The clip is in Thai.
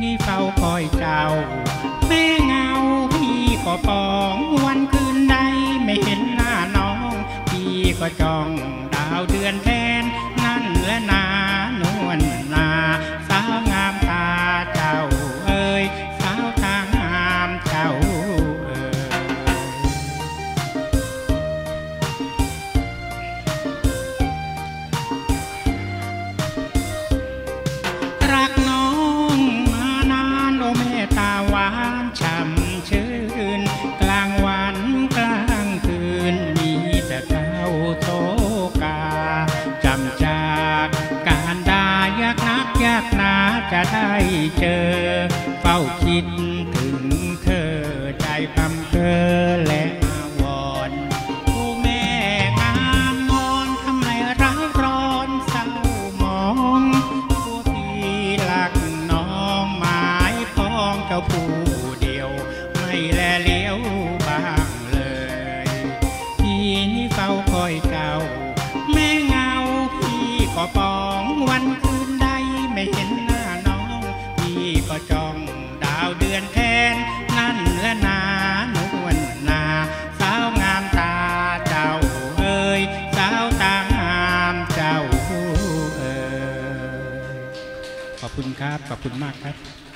นี่เฝ้าคอยเจ้าแม่เงาพี่ก็ปองวันคืนใดไม่เห็นหน้าน้องพี่ก็จ้องดาวเดือนแทนนั่นและนานวลนาสาวงามตาเจ้าเอ๋ยสาวตางามเจ้ารักน้องมานานโอแม่ตาหวานช่ำชื่นกลางวันกลางคืนมีแต่เจ้าโศกาจำจากการด่ายากนักยากหนาจะได้เจอเฝ้าคิดถึงเธอใจพำเพอและอาวรณ์โอ้แม่งามงอนทำไมร้าวร้อนเศร้ามองผู้ที่รักน้องหมายปองเจ้าผู้เดียวไม่แลเลี้ยวบ้างเลยพี่นี่เฝ้าคอยเจ้าแม่เงาพี่ก็ปองวันคืนใดไม่เห็นหน้าน้องพี่ก็จ้องดาวเดือนแทนนั่นและนานวลนาสาวงามตาเจ้าเอ๋ยสาวตางามเจ้าเอ๋ยขอบคุณครับขอบคุณมากครับ